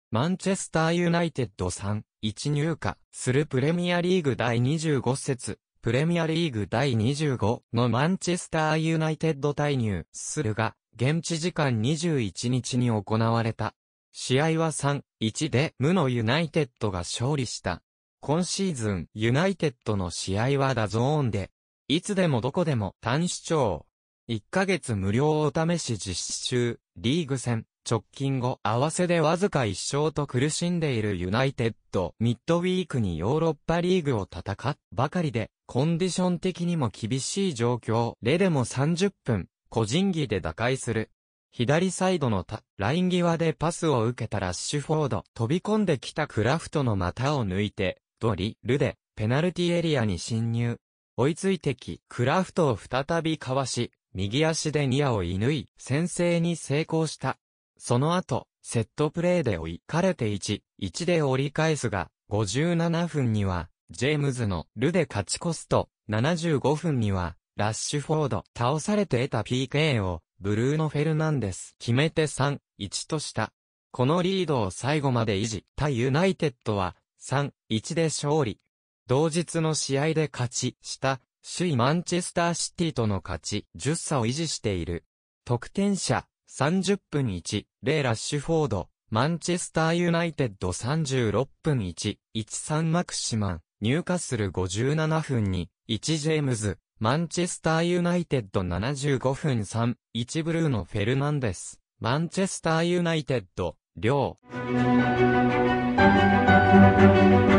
マンチェスターユナイテッド3-1入荷するプレミアリーグ第25節、プレミアリーグ第25のマンチェスターユナイテッド対ニューするが、現地時間21日に行われた。試合は3-1で無のユナイテッドが勝利した。今シーズンユナイテッドの試合はダゾーンで、いつでもどこでも単視聴。1ヶ月無料お試し実施中、リーグ戦。直近後合わせでわずか1勝と苦しんでいるユナイテッド、ミッドウィークにヨーロッパリーグを戦っばかりで、コンディション的にも厳しい状況。レでも30分、個人技で打開する。左サイドのライン際でパスを受けたラッシュフォード、飛び込んできたクラフトの股を抜いて、ルで、ペナルティエリアに侵入。追いついてき、クラフトを再びかわし、右足でニアを射抜い、先制に成功した。その後、セットプレーで追いかれて1-1で折り返すが、57分には、ジェームズのルで勝ち越すと、75分には、ラッシュフォード倒されて得た PK を、ブルーノ・フェルナンデス決めて3-1とした。このリードを最後まで維持、対ユナイテッドは、3-1で勝利。同日の試合で勝ちした、首位マンチェスターシティとの勝ち、10差を維持している。得点者、30分1、0ラッシュフォード、マンチェスターユナイテッド36分1、13マクシマン、ニューカッスル57分2、1ジェームズ、マンチェスターユナイテッド75分3、1ブルーノ・フェルナンデス、マンチェスターユナイテッド、両。